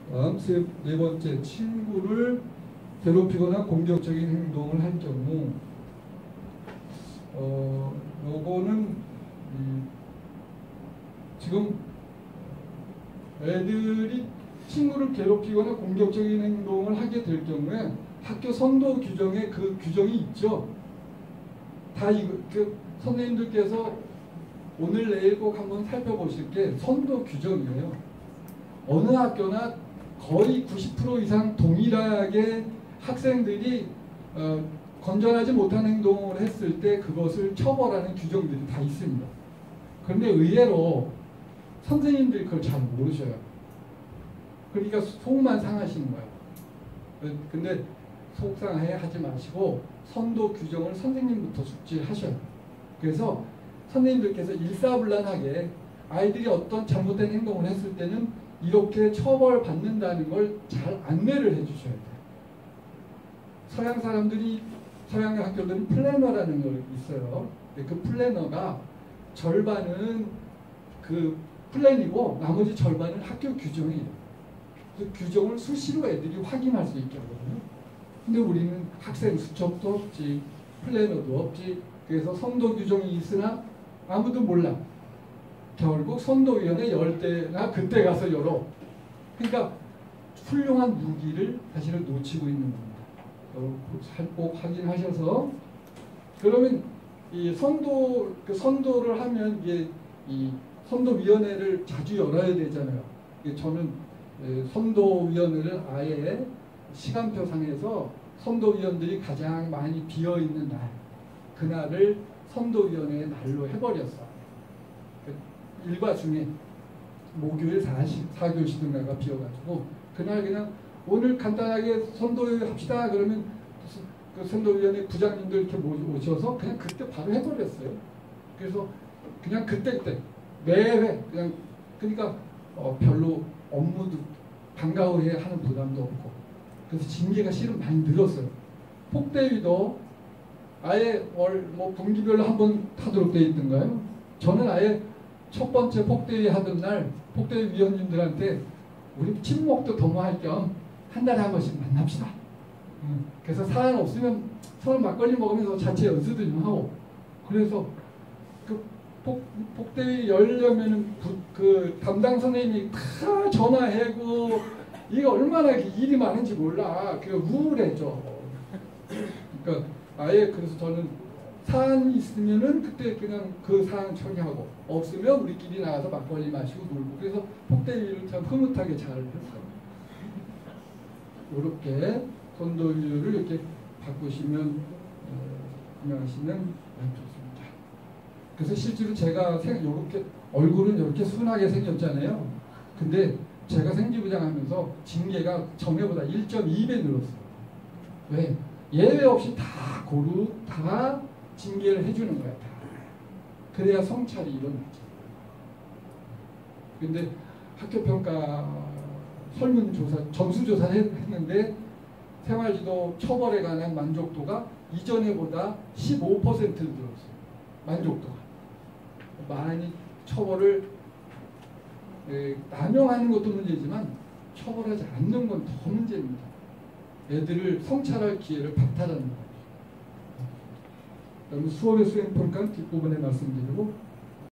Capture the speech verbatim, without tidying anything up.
다음 세, 네 번째, 친구를 괴롭히거나 공격적인 행동을 할 경우, 어, 요거는 이, 지금 애들이 친구를 괴롭히거나 공격적인 행동을 하게 될 경우에 학교 선도 규정에 그 규정이 있죠. 다 이거 그 선생님들께서 오늘 내일 꼭 한번 살펴보실 게 선도 규정이에요. 어느 학교나 거의 구십 퍼센트 이상 동일하게 학생들이 어, 건전하지 못한 행동을 했을 때 그것을 처벌하는 규정들이 다 있습니다. 그런데 의외로 선생님들이 그걸 잘 모르셔요. 그러니까 속만 상하시는 거예요. 근데 속상해 하지 마시고 선도 규정을 선생님부터 숙지하셔요. 그래서 선생님들께서 일사불란하게 아이들이 어떤 잘못된 행동을 했을 때는 이렇게 처벌받는다는 걸 잘 안내를 해주셔야 돼요. 서양 사람들이, 서양 학교들은 플래너라는 걸 있어요. 그 플래너가 절반은 그 플랜이고 나머지 절반은 학교 규정이에요. 그 규정을 수시로 애들이 확인할 수 있게 하거든요. 근데 우리는 학생 수첩도 없지, 플래너도 없지. 그래서 선도 규정이 있으나 아무도 몰라. 결국 선도위원회 열 때나 그때 가서 열어. 그러니까 훌륭한 무기를 사실은 놓치고 있는 겁니다. 꼭 확인하셔서. 그러면 이 선도 그 선도를 하면 이게 이 선도위원회를 자주 열어야 되잖아요. 저는 선도위원회를 아예 시간표상에서 선도위원들이 가장 많이 비어 있는 날, 그날을 선도위원회의 날로 해버렸어. 일과 중에 목요일 사 교시든가가 비어가지고 그날 그냥 오늘 간단하게 선도회 합시다 그러면 그 선도위원회 부장님들 이렇게 모셔서 그냥 그때 바로 해버렸어요. 그래서 그냥 그때 그때 매회 그냥 그러니까 어 별로 업무도 방과후에 하는 부담도 없고 그래서 징계가 실은 많이 늘었어요. 폭대위도 아예 월 뭐 분기별로 한번 하도록 돼 있던가요? 저는 아예 첫 번째 폭대위 하던 날 폭대위 위원님들한테 우리 친목도 도모할 겸 한 달에 한 번씩 만납시다. 음, 그래서 사안 없으면 서로 막걸리 먹으면서 자체 연수도 좀 하고 그래서 그 폭, 폭대위 열려면은 부, 그 담당 선생님이 다 전화하고 이게 얼마나 일이 많은지 몰라. 그 우울해져. 그러니까 아예 그래서 저는 사안이 있으면은 그때 그냥 그 사안 처리하고 없으면 우리끼리 나가서 막걸리 마시고 놀고 그래서 폭대위를 참 흐뭇하게 잘 했어요. 이렇게 선도위를 이렇게 바꾸시면 운영하시면 좋습니다. 그래서 실제로 제가 생, 요렇게 얼굴은 이렇게 순하게 생겼잖아요. 근데 제가 생지부장 하면서 징계가 전에보다 일 점 이 배 늘었어요. 왜? 예외 없이 다 고루 다 징계를 해주는 거야. 다. 그래야 성찰이 일어나죠. 근데 학교평가 설문조사, 점수조사를 했는데 생활지도 처벌에 관한 만족도가 이전에보다 십오 퍼센트 늘었어요. 만족도가. 많이 처벌을 에, 남용하는 것도 문제지만 처벌하지 않는 건 더 문제입니다. 애들을 성찰할 기회를 박탈하는 거예요. 수업의 수행평가는 뒷부분에 말씀드리고